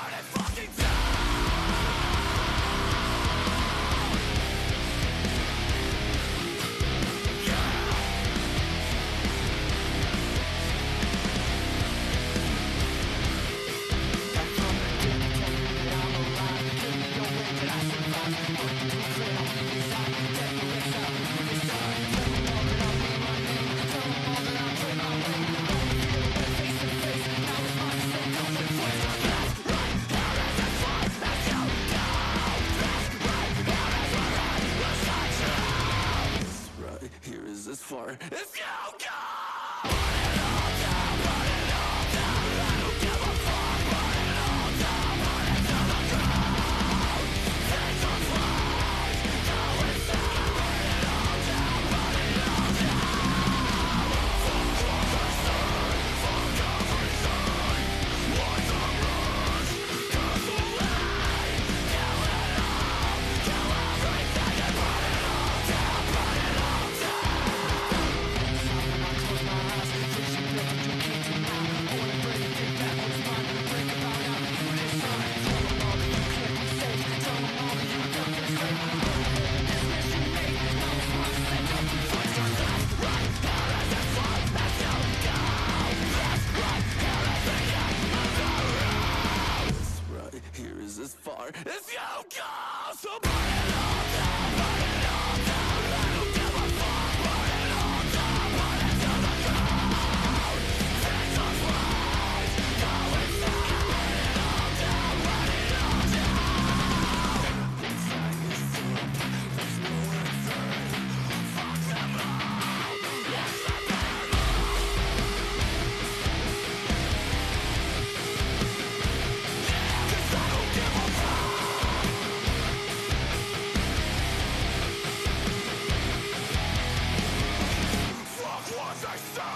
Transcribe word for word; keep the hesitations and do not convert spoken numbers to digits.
As far as you go. Here is as far as you go. So burn it all down, burn it all down. I don't give a fuck. Burn it all down, burn it to the ground. Take those lies, go inside. Burn it all down, burn it all down. Inside is soup, there's no return. Fuck them all, yes I burn all. I don't give a fuck. Fuck what I say.